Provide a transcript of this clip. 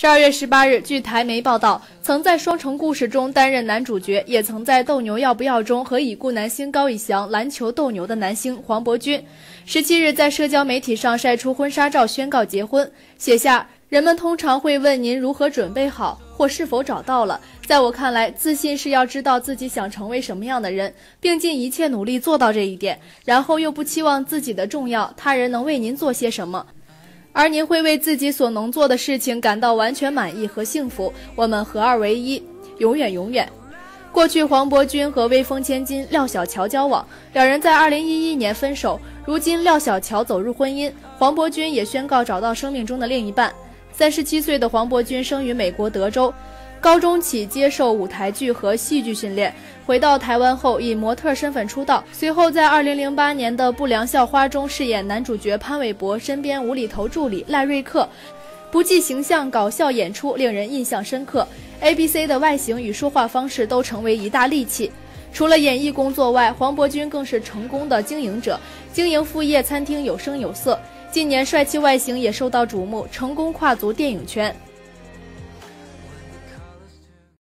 12月18日，据台媒报道，曾在《双城故事》中担任男主角，也曾在《斗牛要不要》中和已故男星高以翔篮球斗牛的男星黄渤君，17日在社交媒体上晒出婚纱照宣告结婚，写下：人们通常会问您如何准备好，或是否找到了。在我看来，自信是要知道自己想成为什么样的人，并尽一切努力做到这一点，然后又不期望自己的重要，他人能为您做些什么。而您会为自己所能做的事情感到完全满意和幸福，我们合二为一，永远永远。过去黄渤君和微风千金廖小乔交往，两人在2011年分手，如今廖小乔走入婚姻，黄渤君也宣告找到生命中的另一半。37岁的黄渤君生于美国德州，高中起接受舞台剧和戏剧训练，回到台湾后以模特身份出道，随后在2008年的《不良校花》中饰演男主角潘玮柏身边无厘头助理赖瑞克，不计形象搞笑演出令人印象深刻。ABC 的外形与说话方式都成为一大利器。除了演艺工作外，黄渤君更是成功的经营者，经营副业餐厅有声有色。近年帅气外形也受到瞩目，成功跨足电影圈。